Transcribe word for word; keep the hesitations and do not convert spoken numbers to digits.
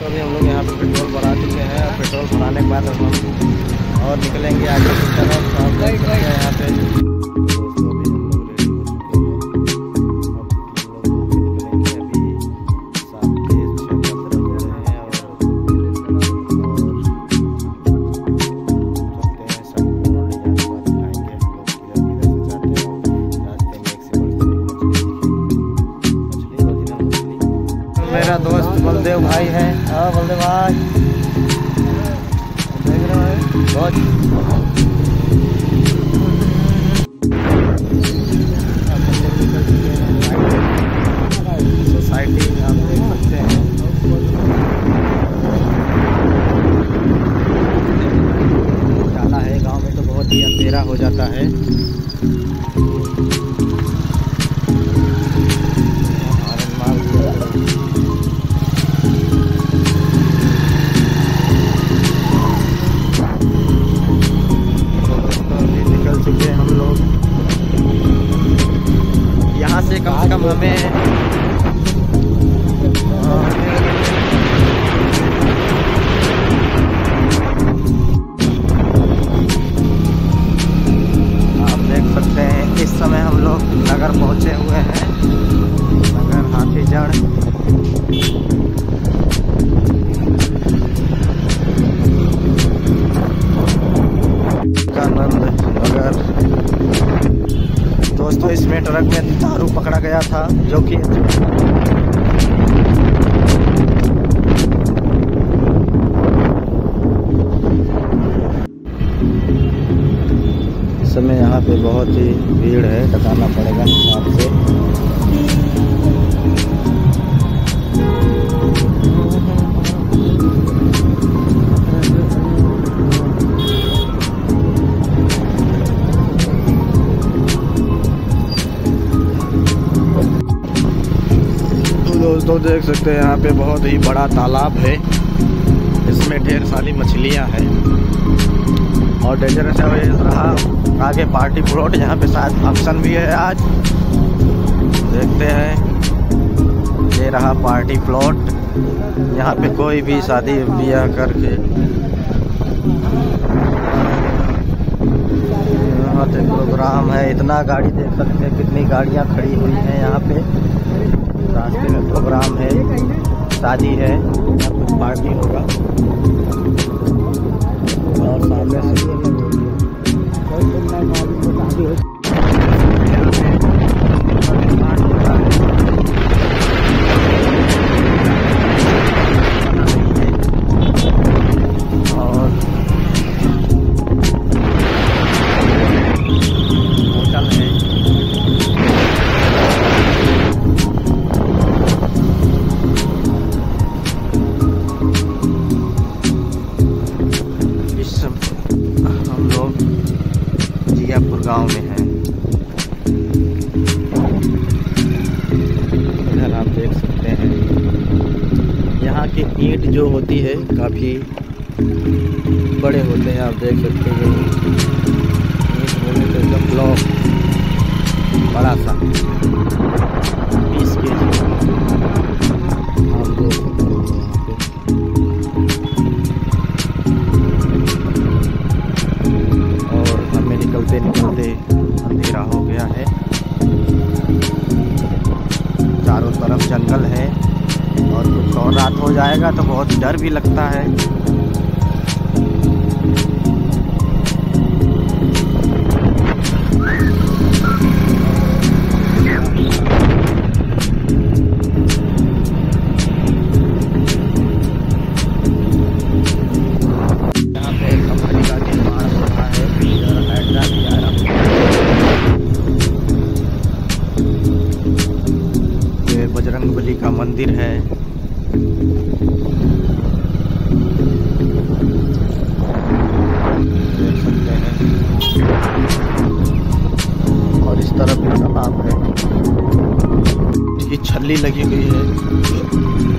अभी हम लोग यहाँ पे पेट्रोल भरा चुके हैं और पेट्रोल भराने के बाद हम और निकलेंगे आगे की तरफ। तो आप देख सकते हैं यहाँ पे दोस्तों अभी हम लोग रेडी हो चुके हैं। अब हम लोग निकलेंगे अभी शाम के छः पंद्रह हो रहे हैं और चलते हैं सबको ले जाने के बाद दिखाएंगे हम लोग किधर किधर से जाते हैं। रास्ते में एक से बढ़कर एक मछली मछली ओरिजिनल मछली। मेरा दोस्त बलदेव भाई है। हाँ बलदेव भाई देख रहे हैं बहुत सोसाइटी आप देख सकते हैं। उजाला है गांव में तो बहुत ही अंधेरा हो जाता है। निकल चुके हम लोग यहाँ से कम से कम हमें आप देख सकते हैं इस समय हम लोग नगर पहुँचे हुए हैं। नगर हाथीजड़ दोस्तों इसमें ट्रक में दारू पकड़ा गया था जो कि इस समय यहाँ पे बहुत ही भीड़ है, टकाना पड़ेगा हिसाब से। दोस्तों देख सकते हैं यहाँ पे बहुत ही बड़ा तालाब है। इसमें ढेर सारी मछलियाँ हैं और डेंजर से रहा आगे पार्टी प्लॉट। यहाँ पे शायद फंक्शन भी है आज, देखते हैं। ये रहा पार्टी प्लॉट। यहाँ पे कोई भी शादी ब्याह करके यहाँ पे प्रोग्राम है। इतना गाड़ी देख सकते हैं, कितनी गाड़ियाँ खड़ी हुई हैं यहाँ पे। रास्ते में प्रोग्राम है, शादी है या कुछ पार्टी होगा। और सामने से और होटल है। हम लोग जियापुर गांव में हैं। इधर आप देख सकते हैं यहाँ की ईंट जो होती है काफ़ी बड़े होते हैं। आप देख सकते हैं ईंट बोले तो एकदम ब्लॉक बड़ा सा बीस के जी आप देख सकते हैं। निकलते निकलते अंधेरा हो गया है। चारों तरफ जंगल है और कुछ और रात हो जाएगा तो बहुत डर भी लगता है। यहाँ पे कंपनी का निर्माण हो रहा है। ये बजरंगबली का मंदिर है। देख सकते हैं और इस तरफ भी तालाब है। ये छल्ली लगी हुई है।